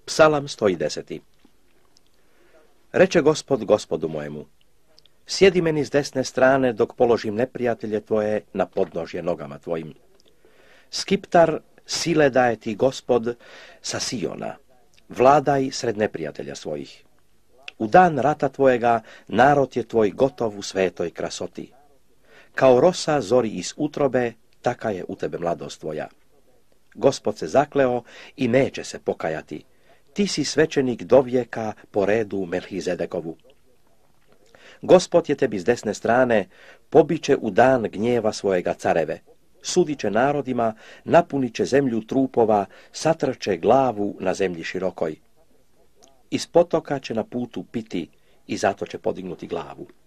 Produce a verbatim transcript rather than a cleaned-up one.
Psalam sto deset. Reče Gospod Gospodu mojemu, sjedi meni s desne strane dok položim neprijatelje tvoje na podnožje nogama tvojim. Skiptar sile daje ti Gospod sa Siona, vladaj sred neprijatelja svojih. U dan rata tvojega narod je tvoj gotov u svetoj krasoti. Kao rosa zori iz utrobe, taka je u tebe mladost tvoja. Gospod se zakleo i neće se pokajati. Ti si svećenik do vijeka po redu Melhizedekovu. Gospod je tebi s desne strane, pobiće u dan gnjeva svojega careve. Sudiće narodima, napuniće zemlju trupova, satrče glavu na zemlji širokoj. Iz potoka će na putu piti i zato će podignuti glavu.